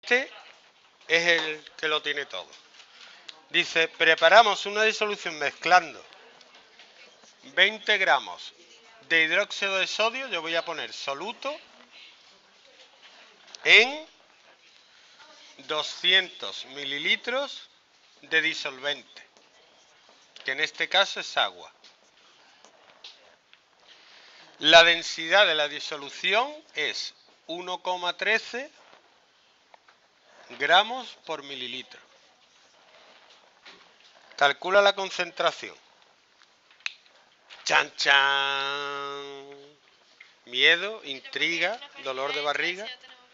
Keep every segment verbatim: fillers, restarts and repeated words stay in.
Este es el que lo tiene todo. Dice, preparamos una disolución mezclando veinte gramos de hidróxido de sodio, yo voy a poner soluto, en doscientos mililitros de disolvente, que en este caso es agua. La densidad de la disolución es uno coma trece gramos por mililitro. Calcula la concentración. ¡Chan, chan! Miedo, intriga, dolor de barriga.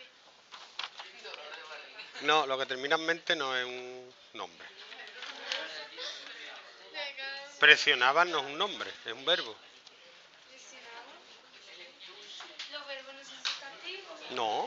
No, lo que termina en mente no es un nombre. Presionaban no es un nombre, es un verbo. ¿Los verbos no son sustantivos? No.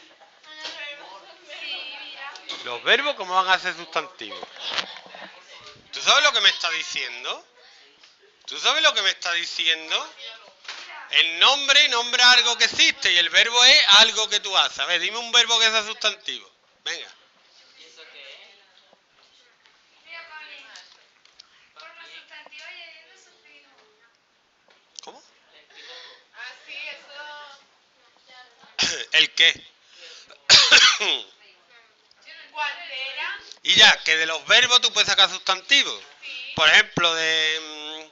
Los verbos, ¿cómo van a ser sustantivos? ¿Tú sabes lo que me está diciendo? ¿Tú sabes lo que me está diciendo? El nombre nombra algo que existe y el verbo es algo que tú haces. A ver, dime un verbo que sea sustantivo. Venga. ¿Y eso qué es? Mira, Pablo, forma sustantiva y hay un sufijo. ¿Cómo? Ah, sí, eso... ¿El qué? ¿Guantera? Y ya, que de los verbos tú puedes sacar sustantivos. Sí. Por ejemplo, de...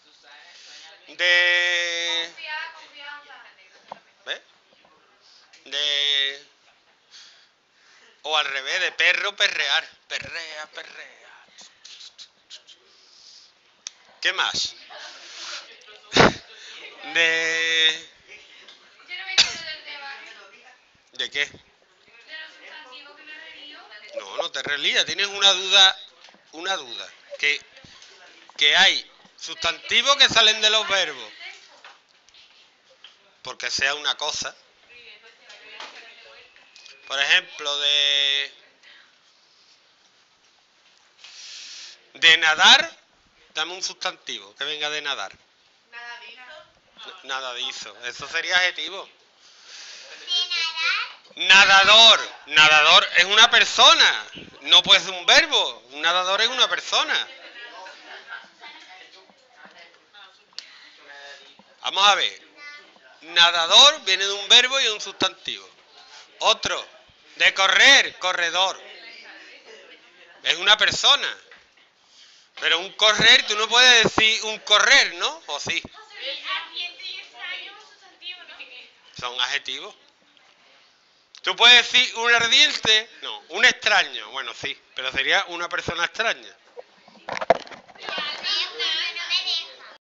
De... Confiada, confianza. ¿Ves? De... O al revés, de perro, perrear. Perrea, perrea. ¿Qué más? De... Yo no me quiero del debate. ¿De qué? De los sustantivos que me he leído. No, no te relías, tienes una duda, una duda, que, que hay sustantivos que salen de los verbos, porque sea una cosa. Por ejemplo, de, de nadar, dame un sustantivo que venga de nadar. Nadadizo, eso sería adjetivo. Nadador, nadador es una persona, no puede ser un verbo, un nadador es una persona. Vamos a ver, nadador viene de un verbo y de un sustantivo. Otro, de correr, corredor, es una persona. Pero un correr, tú no puedes decir un correr, ¿no? ¿O sí? Ardiente y extraño es un sustantivo, ¿no? Son adjetivos. ¿Tú puedes decir un ardiente? No, un extraño. Bueno, sí, pero sería una persona extraña.